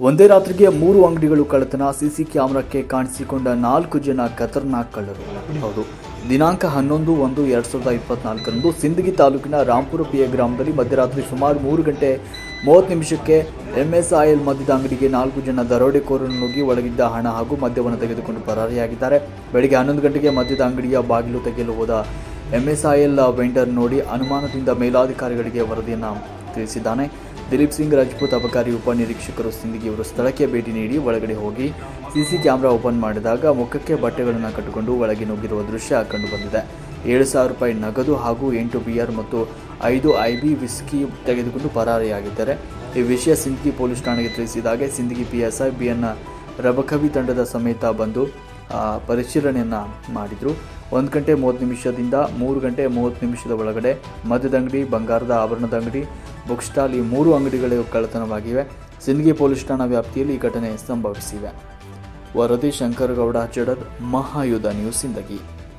ಒಂದೇ ರಾತ್ರಿಗೆ 3 ಅಂಗಡಿಗಳು ಕಳ್ಳತನ, ಸಿಸಿ ಕ್ಯಾಮೆರಾಕ್ಕೆ ಕಾಣಿಸಿಕೊಂಡ 4 ಜನ ಖತರ್ನಾಕ್ ಕಳ್ಳರು. ಹೌದು, ದಿನಾಂಕ 11/1/2024ರಂದು ಸಿಂದಗಿ ತಾಲೂಕಿನ ರಾಂಪುರ ಪಿಎ ಗ್ರಾಮದಲ್ಲಿ ಮಧ್ಯರಾತ್ರಿ ಸುಮಾರು 3 ಗಂಟೆ 30 ನಿಮಿಷಕ್ಕೆ ಎಂಎಸ್ಐಎಲ್ ಮದ್ಯದ ಅಂಗಡಿಗೆ 4 ಜನ ದರೋಡೆಕೋರರು ನುಗ್ಗಿ ಒಳಗಿದ್ದ ಹಣ ಹಾಗೂ ಮದ್ಯವನ್ನು ತೆಗೆದುಕೊಂಡು ಪರಾರಿಯಾಗಿದ್ದಾರೆ. ಬೆಳಗ್ಗೆ 11 ಗಂಟೆಗೆ ಮದ್ಯದ ಅಂಗಡಿಯ ಬಾಗಿಲು ತೆಗೆಯಲು ಹೋದ ಎಂಎಸ್ಐಎಲ್ ವೆಂಡರ್ ನೋಡಿ ಅನುಮಾನದಿಂದ ಮೇಲಾಧಿಕಾರಿಗಳಿಗೆ ವರದಿಯನ್ನು ತಿಳಿಸಿದ್ದಾನೆ. ದಿಲೀಪ್ ಸಿಂಗ್ ರಾಜ್ಪೂತ್ ಅಬಕಾರಿ ಉಪನಿರೀಕ್ಷಕರು ಸಿಂದಗಿಯವರು ಸ್ಥಳಕ್ಕೆ ಭೇಟಿ ನೀಡಿ ಒಳಗಡೆ ಹೋಗಿ ಸಿಸಿ ಕ್ಯಾಮೆರಾ ಓಪನ್ ಮಾಡಿದಾಗ ಮುಖಕ್ಕೆ ಬಟ್ಟೆಗಳನ್ನು ಕಟ್ಟಿಕೊಂಡು ಒಳಗೆ ನುಗ್ಗಿರುವ ದೃಶ್ಯ ಕಂಡುಬಂದಿದೆ. 7,000 ರೂಪಾಯಿ ನಗದು ಹಾಗೂ 8 ಬಿಯರ್ ಮತ್ತು 5 IB ವಿಸ್ಕಿ ತೆಗೆದುಕೊಂಡು ಪರಾರಿಯಾಗಿದ್ದಾರೆ. ಈ ವಿಷಯ ಸಿಂದಗಿ ಪೊಲೀಸ್ ಠಾಣೆಗೆ ತಿಳಿಸಿದಾಗ ಸಿಂದಗಿ PSI BN ರಬಕವಿ ತಂಡದ ಸಮೇತ ಬಂದು ಪರಿಶೀಲನೆಯನ್ನು ಮಾಡಿದರು. 1 ಗಂಟೆ 30 ನಿಮಿಷದಿಂದ 3 ಗಂಟೆ 30 ನಿಮಿಷದ ಒಳಗಡೆ ಮದ್ಯದ ಅಂಗಡಿ, ಬಂಗಾರದ ಆಭರಣದ ಅಂಗಡಿ, ಬುಕ್ ಸ್ಟಾಲ್ ಈ 3 ಅಂಗಡಿಗಳು ಕಳ್ಳತನವಾಗಿವೆ. ಸಿಂದಗಿ ಪೊಲೀಸ್ ಠಾಣಾ ವ್ಯಾಪ್ತಿಯಲ್ಲಿ ಈ ಘಟನೆ ಸಂಭವಿಸಿವೆ. ವರದಿ ಶಂಕರಗೌಡ ಜಡರ್, ಮಹಾಯುಧ ನ್ಯೂಸ್, ಸಿಂದಗಿ.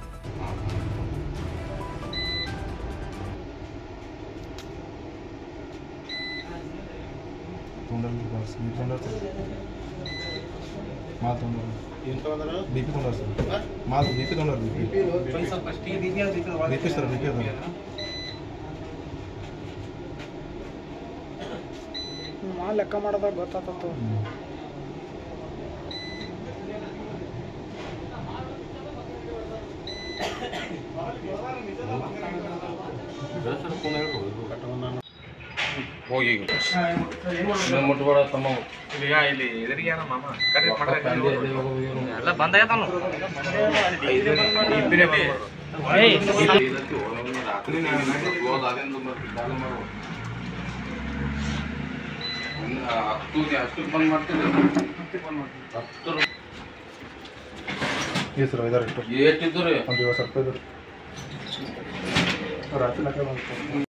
ಲೆಕ್ಕ ಮಾಡೋದಾಗ ಗೊತ್ತಾಗ್ತತ್ತು. ಹೋಗಿ ಮುಟ್ಬೇಡ ತಮ್ಮ ಇಲ್ಲಿ ಎದುರಿಗೆ ಮಾಮ ಎಲ್ಲ ಬಂದಾಗೈತಾನು ಅಷ್ಟು ಬಂದ್ ಮಾಡ್ತೀನಿ. ಎಷ್ಟು ಇದ್ದು ರೀ? 1 ದಿವಸ ರಾತ್ರಿ